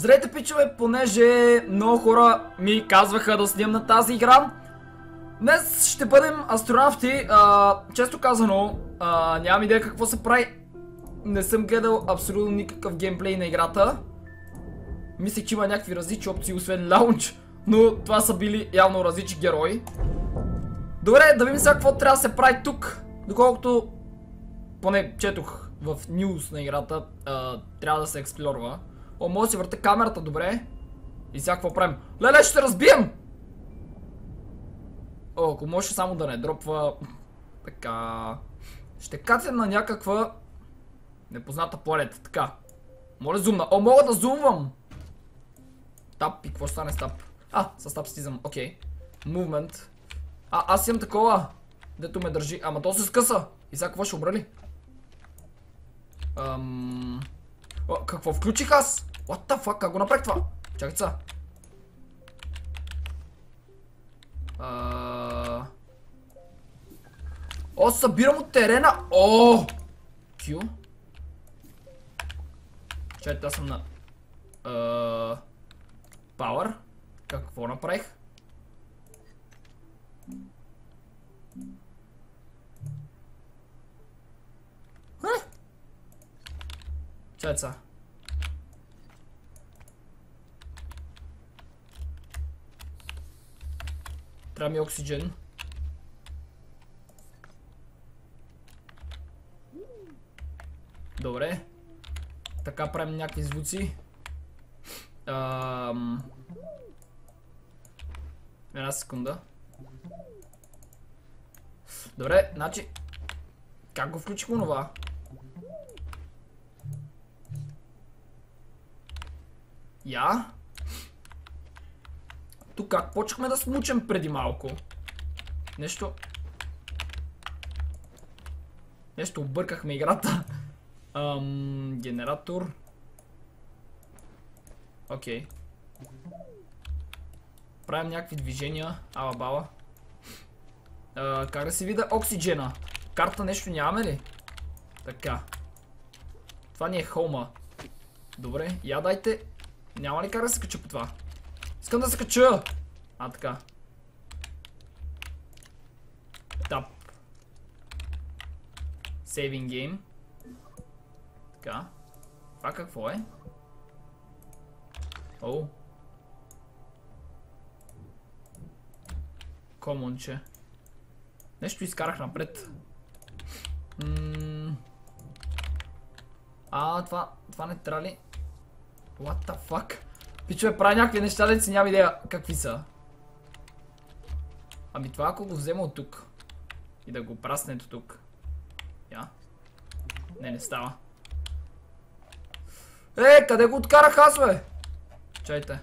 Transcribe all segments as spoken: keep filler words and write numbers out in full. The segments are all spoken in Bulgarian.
Здравейте, пичове, понеже много хора ми казваха да снимам на тази игра. Днес ще бъдем астронавти. А, често казано, а, нямам идея какво се прави. Не съм гледал абсолютно никакъв геймплей на играта. Мислех, че има някакви различни опции, освен лаунч, но това са били явно различни герои. Добре, да видим сега какво трябва да се прави тук. Доколкото, поне четох в нюз на играта, а, трябва да се експлорва. О, може да си върта камерата, добре. И сега какво правим? Леле, ще разбием! О, ако може само да не дропва. Така. Ще катя на някаква непозната планета, така. Моля зумна. О, мога да зумвам! Тап, и какво ще стане с тап? А, с тап стизам, окей. Movement. А, аз имам такова, дето ме държи. Ама то се скъса. И сега какво ще умра ли? Ам... О, какво включих аз? What the fuck, как го направих това? Чакай са. А... О, събирам от терена. О! Q. Чакайте, аз съм на... Uh... Power. Какво направих? Чакайте са. Трябва ми оксиджен. Добре. Така правим някакви звуци. Ам... Една секунда. Добре, значи... Как го включих онова? Я? Тук как почнахме да смучем преди малко? Нещо... Нещо объркахме играта. Ам... Генератор. Окей. Правим някакви движения. Ала бала. А, как да се вида оксиджена? Карта нещо нямаме ли? Така. Това ни е хоума. Добре, я дайте. Няма ли как да се кача по това? Искам да се кача! А, така. Тап. Saving game. Така. Това какво е? О. Комонче. Нещо изкарах напред. М а, това, това не трябва ли? What the fuck? Пичове, прави някакви неща, да си нямам идея какви са. Ами това ако го взема от тук и да го прасне до тук. Я. Не, не става. Е, къде го откарах аз, бе? Чайте.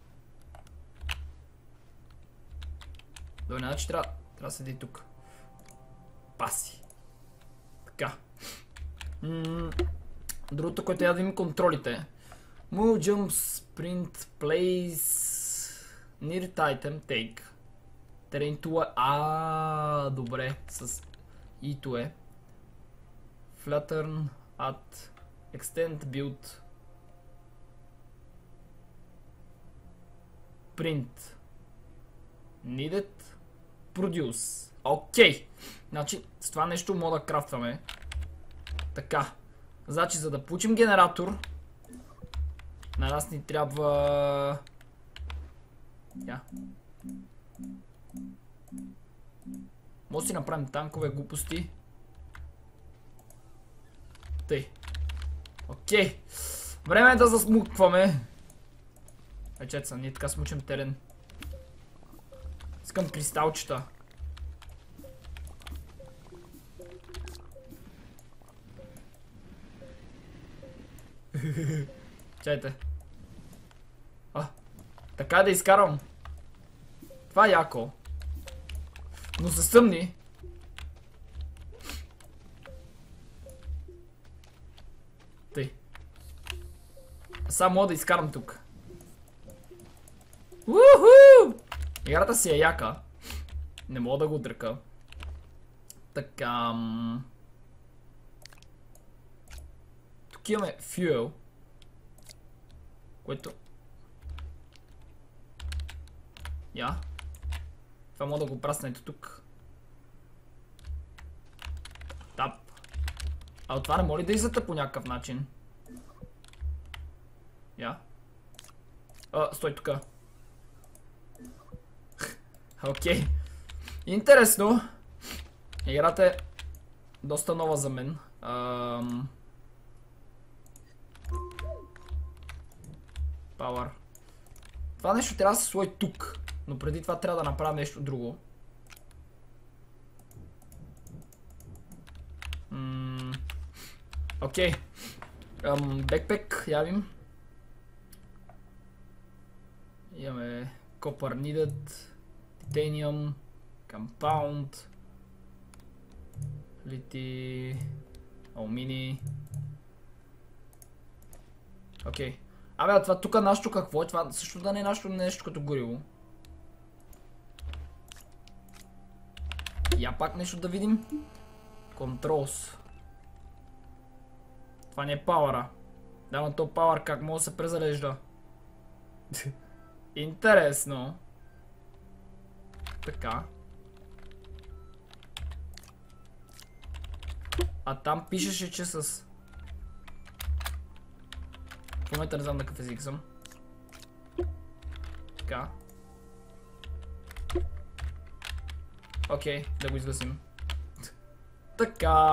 Добре, значи трябва, трябва да седи тук. Паси. Така. М Другото, което я да видим контролите. Move, jump, sprint, place, near item, take. Terrain to е. А, добре. С и-то е. Flatten, add, extend, build. Print. Needed. Produce. Окей. Значи, с това нещо мога да крафтваме. Така. Значи, за да получим генератор, на нас ни трябва... Я. Може да си направим танкове глупости. Тъй. Окей. Време е да засмукваме. Ечеца, ние така смучим терен. Искам кристалчета. Чайте. А, така да изкарам. Това е яко. Но се съмни. Тъй. Само мога да изкарам тук. Уху! Играта си е яка. Не мога да го отрека. Така. Тук имаме fuel. Което Я. Това мога да го праснете тук. Тап. А от това не моли да излета по някакъв начин. Я. А, стой тука. Окей. Интересно. Играта е доста нова за мен. Ам... Power. Това нещо трябва да се сложи тук. Но преди това трябва да направя нещо друго. Окей. Бекпек, явим. Имаме Copper Needed, Titanium, Compound, Лити, Алмини. Окей. Абе, това тук нашето какво е? Това също да не е нашето нещо като гориво. Я пак нещо да видим. Controls. Това не е пауъра. Да, но то пауър как може да се презалежда? Интересно. Така. А там пишеше, че с... В момента не знам на какъв език съм. Така. Окей, да го изгасим. Така.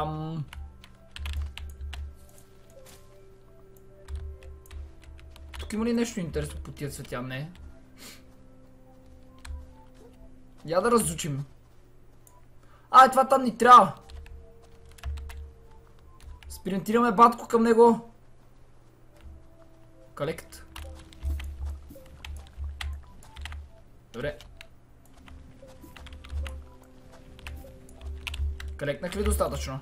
Тук има ли нещо интересно по тия цветя? Не. Я да разучим. А, това там ни трябва. Спринтираме батко към него. Колект. Добре. Колекнах ли достатъчно?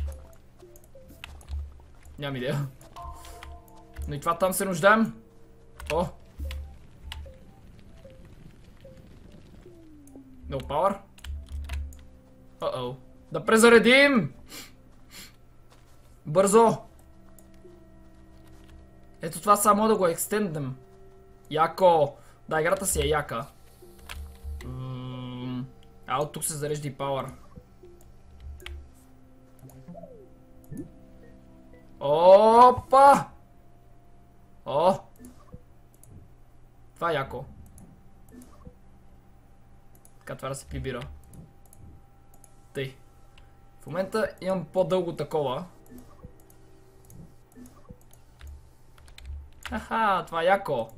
Нямам идея. Но и това там се нуждаем. О! No power. Uh-oh. Да презаредим! Бързо! Ето това само да го екстендем. Яко! Да, играта си е яка. А от тук се зарежда и power. Опа! О! Това е яко. Така това да се прибира. Тъй. В момента имам по-дълго такова. Аха, това е яко.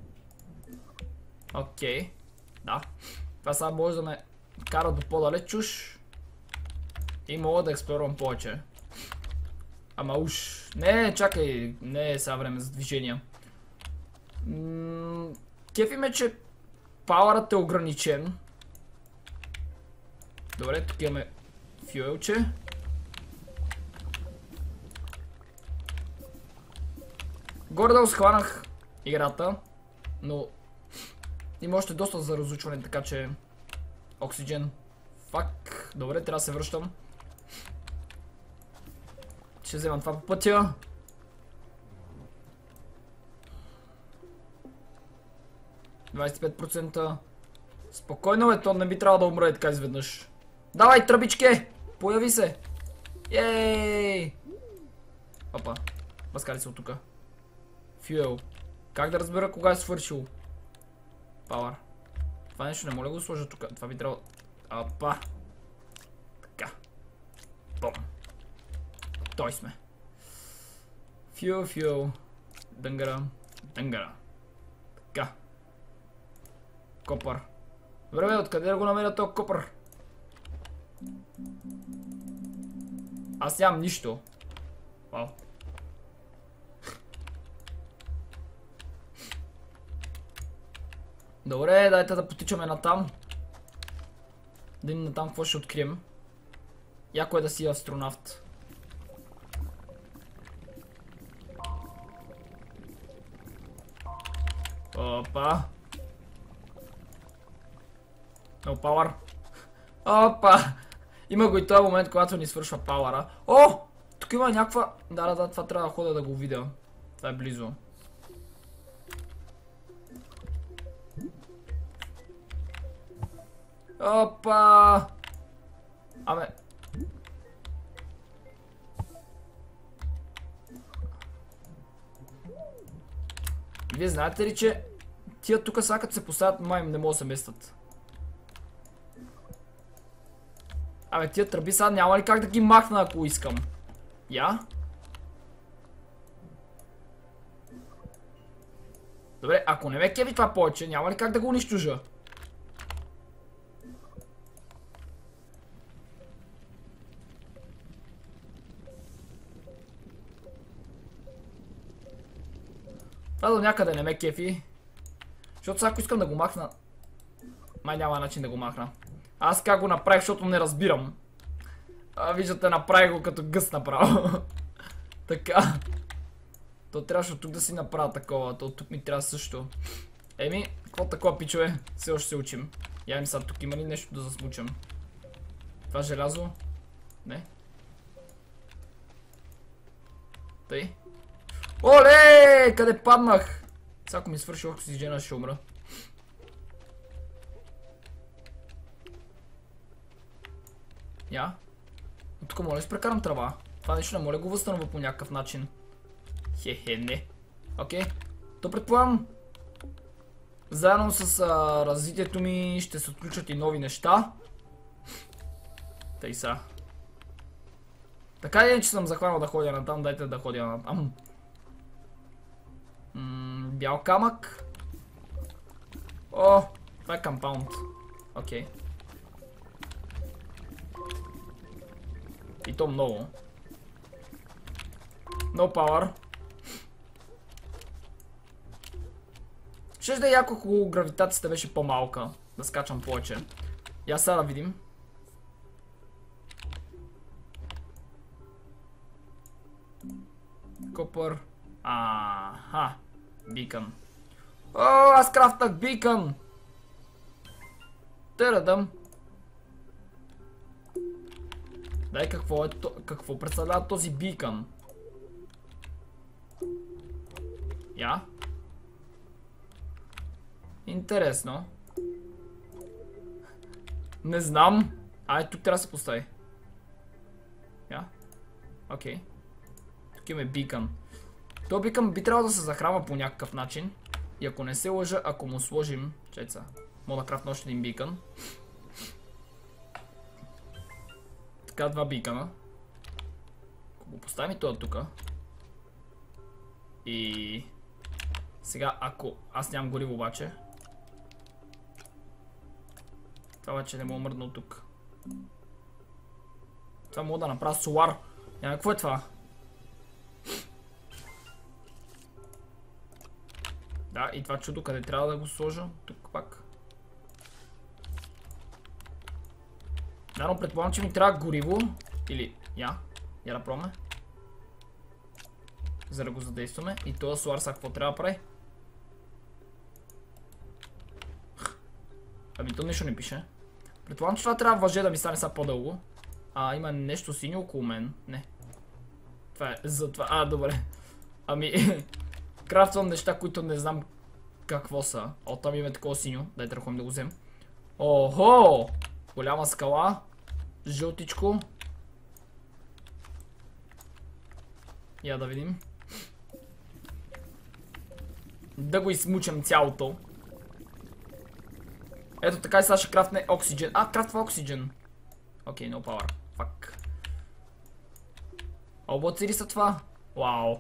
Окей. Да. Това сега може да ме кара до по-далеч уж. И мога да експлорирам повече. Ама уж. Не, чакай. Не е сега време за движения. Кефи ме, че пауърът е ограничен. Добре, тук имаме фюелче. Горе-долу схванах играта, но има още доста за разучване, така че... Оксиджен. Фак. Добре, трябва да се връщам. Ще вземам това по пътя. двайсет и пет процента. Спокойно бе, то не би трябвало да умре така изведнъж. Давай, тръбичке! Появи се! Ей! Опа. Маскали се от тука. Фюел. Как да разбера кога е свършил? Пауър. Това нещо не мога да го сложа тук. Това би трябвало... Опа. Така. Бом. Той сме. Фюел, фюел. Дънгара. Дънгара. Така. Копър. Добре бе, откъде да го намеря този копър? Аз нямам нищо. Вау. Добре, дайте да потичаме натам. Да им натам какво ще открием. Яко е да си астронавт. Опа. No power. Опа. Има го и този момент, когато ни свършва пауъра. О! Тук има някаква... Да, да, да, това трябва да ходя да го видя. Това е близо. Опа! Абе... Вие знаете ли, че тия тук сега като се поставят, май не могат да се местят. Абе, тия тръби сега няма ли как да ги махна, ако искам? Я? Добре, ако не ме кеви това повече, няма ли как да го унищожа? Това до някъде не ме кефи. Защото сега ако искам да го махна... Май няма начин да го махна. Аз как го направих, защото не разбирам. А, виждате, направих го като гъс направо. Така. То трябваше от тук да си направя такова. То тук ми трябва също. Еми, какво такова, пичове? Все още се учим. Я им сега тук има ли нещо да засмучам? Това желязо? Не. Тъй. Оле! Къде паднах? Сега ако ми свърши оксигена, ще умра. Я? Но тук моля да си прекарам трава. Това нещо не моля го възстановя по някакъв начин. Хе-хе, не. Окей. То предполагам, заедно с а, развитието ми ще се отключат и нови неща. Тъй са. Така ли е, че съм захванал да ходя натам, дайте да ходя натам. М, бял камък. О, това е компаунд. Окей. И то много. No power. Ще да е яко, ако гравитацията беше по-малка. Да скачам повече. Я сега да видим. Копър. Аха. Бикън. О, аз крафтах бикън. Търадам. Дай, какво е то, какво представлява този бикън? Я? Интересно. Не знам. Ай, тук трябва да се постави. Я? Окей. Тук имаме бикън. То бикън би трябвало да се захранва по някакъв начин. И ако не се лъжа, ако му сложим... Чайца. Мога да крафтна още един бикън. Така, два бикъна. Ако го поставим и това тука. И... Сега, ако... Аз нямам гориво обаче. Това обаче не мога мърдна от тук. Това мога да направя солар. Няма, какво е това? Да, и това чудо къде трябва да го сложа? Тук пак. Да, но предполагам, че ми трябва гориво. Или, я, я да пробваме. За да го задействаме. И този солар сега какво трябва да прави? Ами то нищо не пише. Предполагам, че това трябва въже да ми стане сега по-дълго. А, има нещо синьо около мен. Не. Това е за това. А, добре. Ами, крафтвам неща, които не знам какво са. О, там има такова синьо. Дайте да ходим да го взем. Охо! Голяма скала. Жълтичко. Я да видим. Да го измучам цялото. Ето така и сега ще крафтне оксиджен. А, крафтва оксиджен. Окей, no power. Фак. Облаци ли са това? Вау.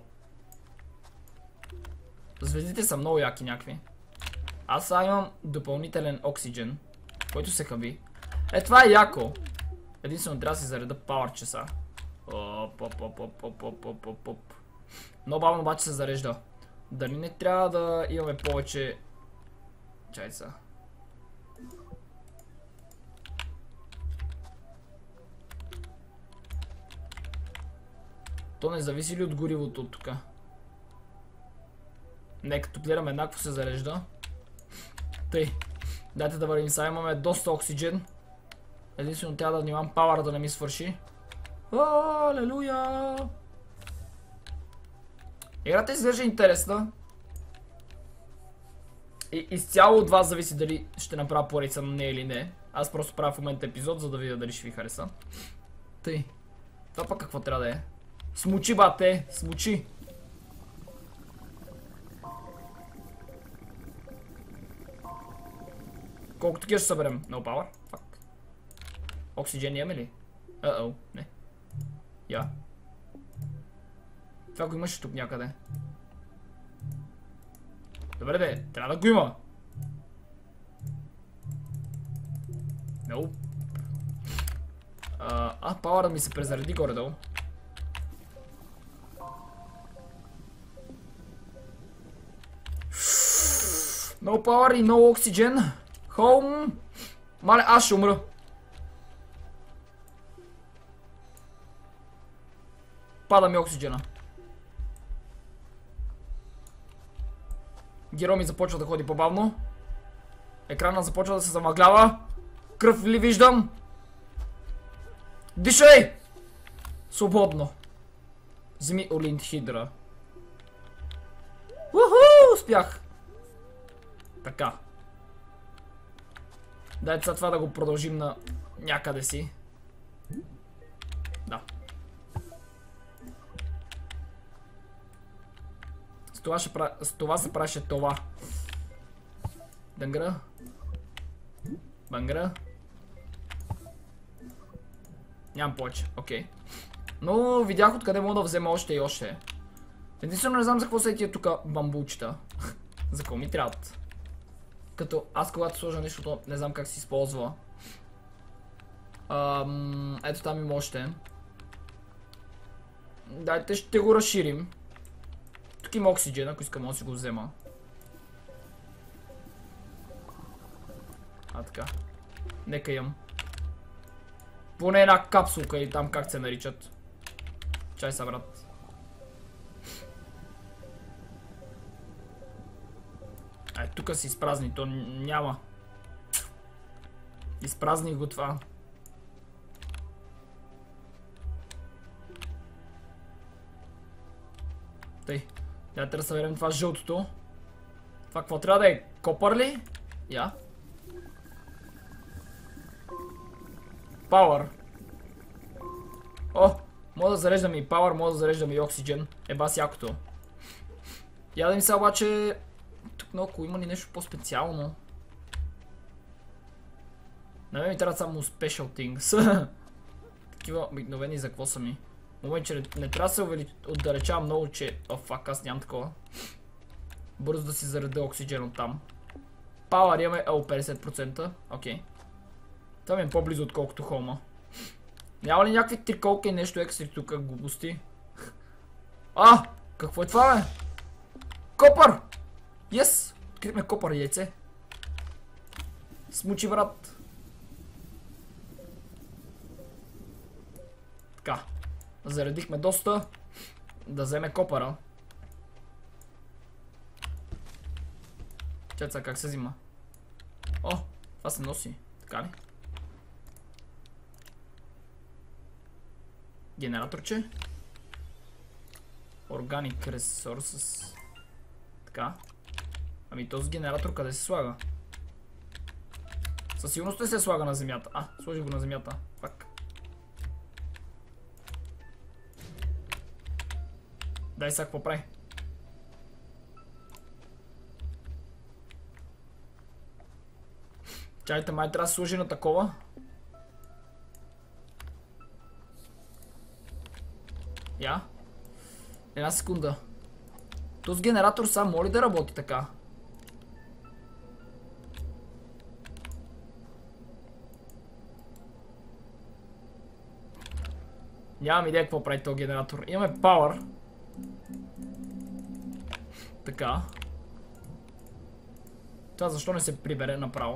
Звездите са много яки някакви. Аз сега имам допълнителен оксиджен, който се хаби. Е, това е яко. Единствено трябва да си зареда пауър часа. Оп, оп, оп, оп, оп, оп, оп, оп, оп. Много бавно обаче се зарежда. Дали не трябва да имаме повече... Чайца. То не зависи ли от горивото от тук? Не, като гледам еднакво се зарежда. Тъй. Дайте да вървим. Сега имаме доста оксиджен. Единствено трябва да внимавам пауър да не ми свърши. Алелуя! Играта изглежда интересна. И изцяло от вас зависи дали ще направя поредица на не или не. Аз просто правя в момента епизод, за да видя дали ще ви хареса. Тъй. Това пък какво трябва да е? Смучи, бате! Смучи! Колко такива ще съберем? No power? Fuck. Оксиджен имаме ли? Uh-oh, не. Я. Това го имаше тук някъде. Добре бе, трябва да го има. No. А, а пауъра ми се презареди горе-долу. No power и no oxygen. Home. Мале, аз ще умра. Пада ми оксиджена. Герой ми започва да ходи по-бавно. Екранът започва да се замъглява. Кръв ли виждам? Дишай! Свободно. Вземи Олинт Хидра. Уху! Успях. Така. Дайте сега това да го продължим на някъде си. Да. С това, ще пра... С това се правеше това. Дънгра. Бънгра. Нямам повече, окей. Okay. Но видях откъде мога да взема още и още. Единствено не знам за какво са тия тук бамбулчета. За какво ми трябват. Като аз когато сложа нещото, не знам как се използва. Ам, ето там има още. Дайте ще го разширим. Тук има оксиджен, ако искам да си го взема. А така. Нека имам. Поне една капсулка или там как се наричат. Чай са, брат. Ай, тук си изпразни, то няма. Изпразних го това. Тъй. Дайте да съберем това жълтото. Това какво трябва да е? Копър ли? Я. Power. О, мога да зареждам и Power, мога да зареждам и Oxygen. Еба с якото. Я да ми се обаче... Тук много има ли нещо по-специално? На мен ми трябва само Special Things. Такива обикновени за какво са ми. Момент, че не трябва да се увели... отдалечавам много, че... О, фак, аз нямам такова. Бързо да си зареда Oxygen от там. Power имаме... О, петдесет процента. Окей. Okay. Това ми е по-близо отколкото хома. Няма ли някакви триколки и нещо екстри тук, глупости? А! Какво е това, бе? Копър! Yes! Открихме копър и яйце. Смучи, брат. Така. Заредихме доста. Да вземе копъра. Чеца, как се взима? О! Това се носи. Така ли? Генераторче. Organic Resources. Така. Ами този генератор къде се слага? Със сигурност не се слага на земята. А, сложи го на земята. Фак. Дай сега какво прави. Чайте, май трябва да се сложи на такова. Я. Една секунда. Този генератор сам моли да работи така. Нямам идея какво прави този генератор. Имаме power. Така. Това защо не се прибере направо?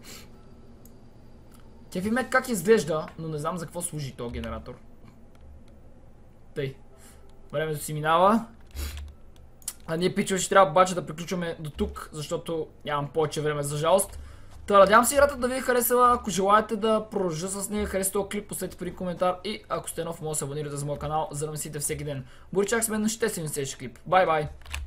Кефи ме как изглежда, но не знам за какво служи този генератор. Тъй. Времето си минава. А ние, пичове, ще трябва обаче да приключваме до тук, защото нямам повече време, за жалост. Та, надявам се играта да ви е харесала. Ако желаете да продължа с нея, харесате този клип, поставете при коментар и ако сте нов, може да се абонирате за моя канал, за да ме следите всеки ден. Боричак с мен, ще се видим в следващия клип. Бай бай!